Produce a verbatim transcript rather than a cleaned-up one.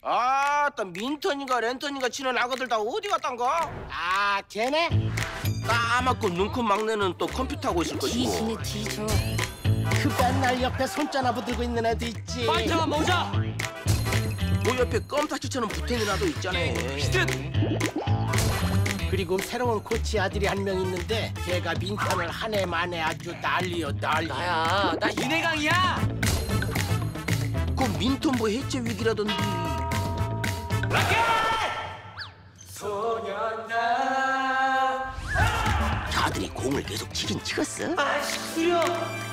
아따 민턴이가 랜턴이가 치는 아가들 다 어디 갔단가? 아, 걔네? 까맣고 눈큰 막내는 또 컴퓨터 하고 있을 것이고. 뒤지네 뒤져. 그 맨날 옆에 손전화 들고 있는 애도 있지. 빨장아 모자. 그 옆에 껌타치처럼 붙어있는 아도 있잖아. 그리고 새로운 코치 아들이 한 명 있는데 걔가 민턴을 한 해 만에 아주 난리여 난리. 나야, 나 윤혜강이야. 그 민턴 뭐 해체 위기라던데. 소년아. 저 아들이 공을 계속 치긴 치겠어? 아이씨, 구려.